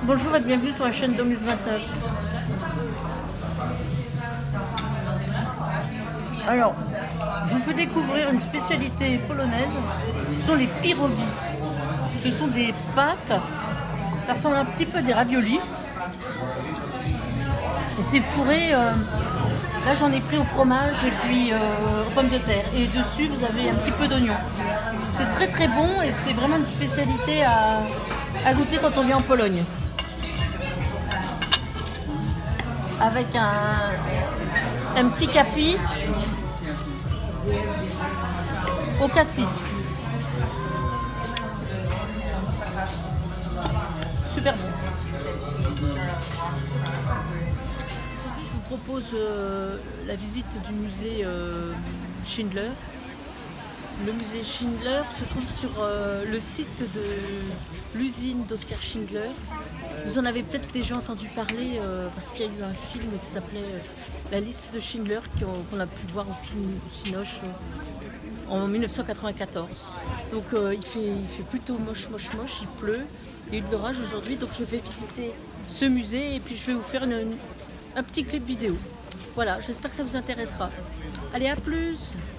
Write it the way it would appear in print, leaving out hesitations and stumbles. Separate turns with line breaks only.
Bonjour et bienvenue sur la chaîne Domus 29. Alors, je vous fais découvrir une spécialité polonaise, ce sont les pierogi. Ce sont des pâtes, ça ressemble un petit peu à des raviolis. Et c'est fourré, là j'en ai pris au fromage et puis aux pommes de terre. Et dessus vous avez un petit peu d'oignon. C'est très très bon et c'est vraiment une spécialité à goûter quand on vient en Pologne. Avec un petit capi au cassis. Super bon. Aujourd'hui, je vous propose la visite du musée Schindler. Le musée Schindler se trouve sur le site de l'usine d'Oskar Schindler. Vous en avez peut-être déjà entendu parler parce qu'il y a eu un film qui s'appelait La liste de Schindler qu'on a pu voir au Cinoche en 1994. Donc il fait plutôt moche, il pleut, il y a eu de l'orage aujourd'hui, donc je vais visiter ce musée et puis je vais vous faire un petit clip vidéo. Voilà, j'espère que ça vous intéressera. Allez, à plus!